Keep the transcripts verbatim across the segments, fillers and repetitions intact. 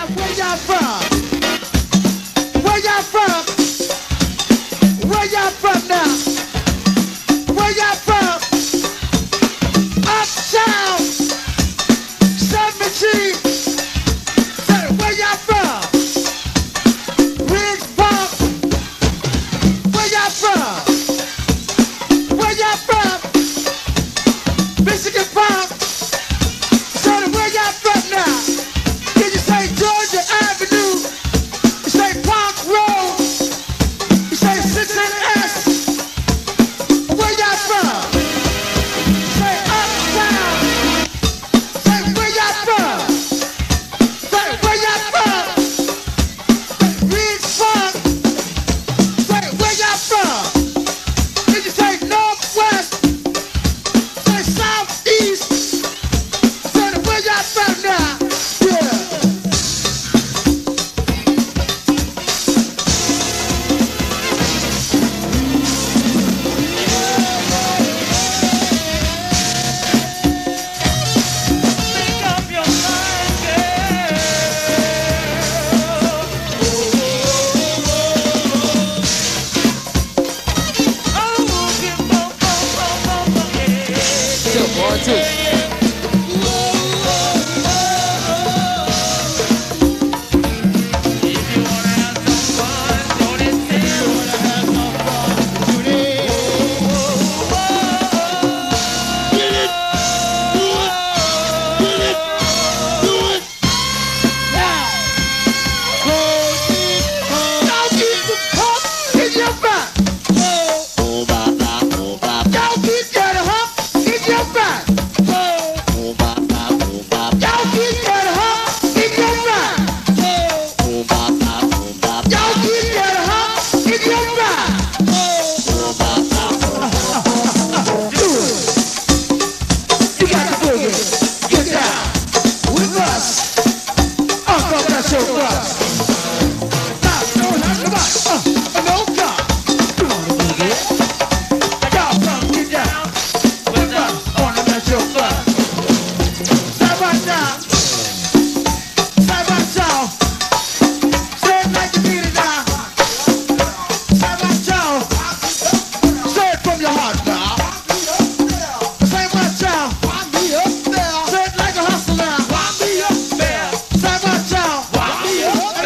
Where y'all from? Where y'all from? Where y'all from now? Where y'all from? Uptown, seventeen. Where y'all from? Ridge Park. Where y'all from? Where y'all from? Michigan Park. Tell where y'all from now? Can you say Georgia Avenue? You say Park Road? You say six N S? Where y'all from? Say Uptown. Say where y'all from? Say where y'all from? Ridge Park. Say where y'all from? Can you say Northwest? Say Southeast. Say where y'all from now? Yeah. Make up your mind, girl. Oh, give more, more, more, more, more, yeah. Still one, two. If you wanna have some fun, go to town. Get it, do it, get it, do it. Now, y'all keep the hump in your back. Y'all keep that hump in your back. Y'all keep that hump in your back. Y'all keep that hump in your back. Do it. You got to boogie. Get down with us. Uncle, that's your bus. Now, don't have to buy. Uh, no car. Y'all come get down with us. On the metro bus. Side by side. Side by side. Say it like you mean it now. Side by side. Say it from your heart now. Say by side. Say it like a hustler now. Side by side.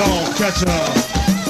Dog catcher.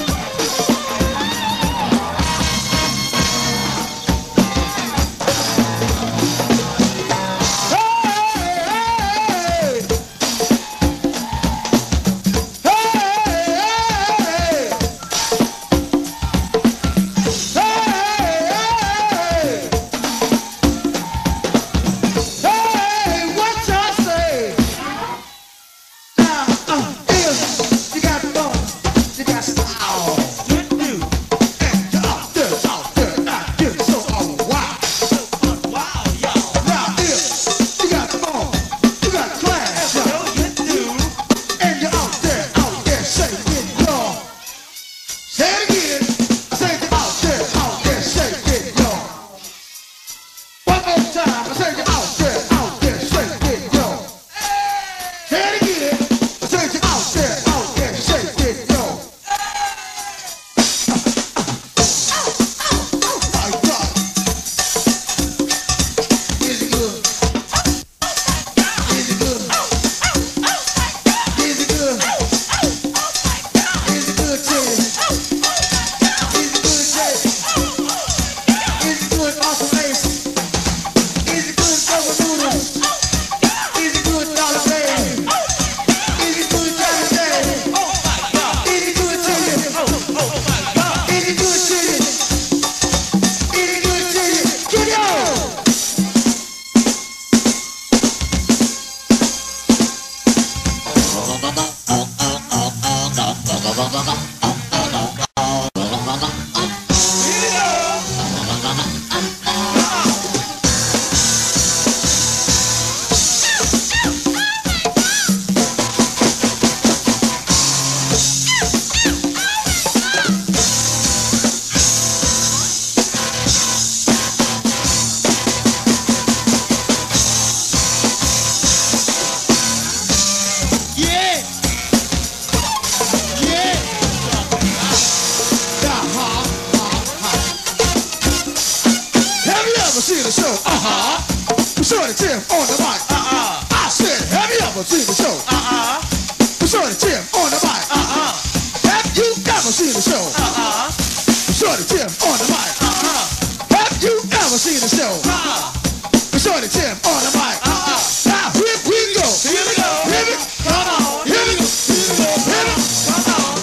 See the show, uh-huh. Shorty Tim on the mic, uh-uh. I said, have you ever seen the show? Uh-uh. Shorty Tim on the mic, uh-uh. Have you ever seen the show? Uh-uh. Shorty Tim on the mic, uh-uh. Have you ever seen the show? Uh-uh. Shorty Tim on the mic, uh-uh. Now here we go, here we go, here we go, come on, here we go, here we go, here we go, come on.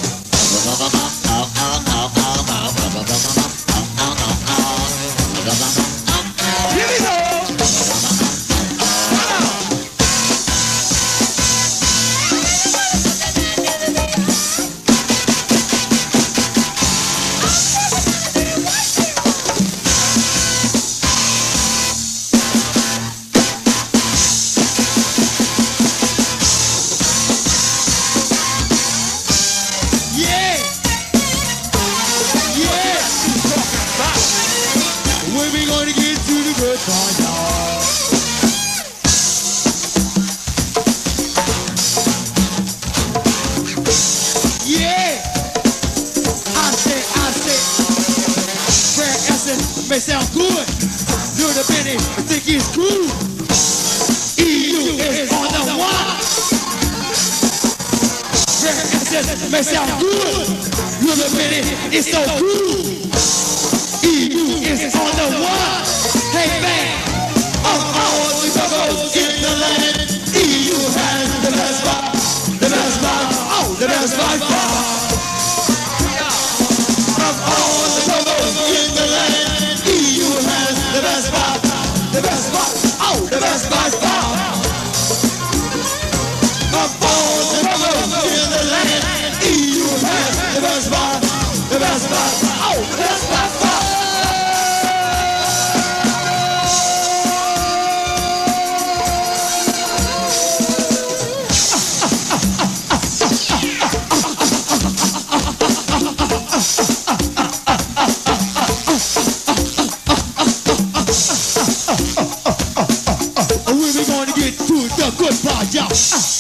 Here we go. May sound good, do the Benny, I think he's cool. E U is on the one. May sound good, do the Benny, it's so cool. E U is on the one. Hey man, of all the bubbles in the land, E U has the best spot, the best spot, oh, the best by far. Of all the bubbles in the land, the best spot, the best spot, oh, the best by far. Of all the bubbles in the land, E U has the best spot, the best spot, oh, the best by far. We're gonna get to the good part, y'all.